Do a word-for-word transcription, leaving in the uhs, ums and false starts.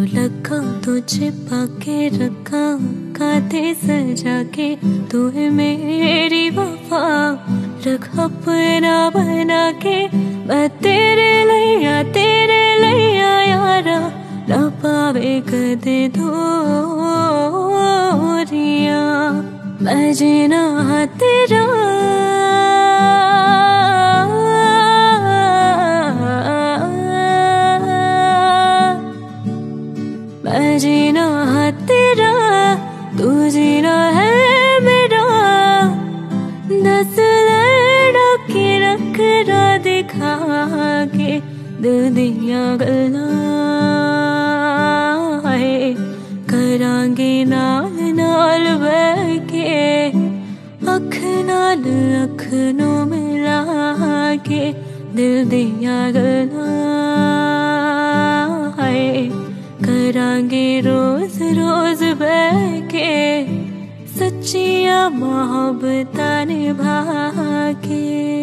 लगा तो छिपा के रखा काते सजा के, तू है मेरी वफा रख अपना बना के। मैं तेरे लैया तेरे लैया यारा ना पावे कदे दूरिया। मैं जीना तेरा मैं जीना तेरा तू जीना है मेरा। दस लड़ा के रख रा दिखा के दिल दिया गल्लां है करांगे नाल नाल बह के। अख नाल अख नू मिला के दिल दिया गल्लां है करांगे रोज रोज बह के। सच्चिया मोहब्बतां निभा के।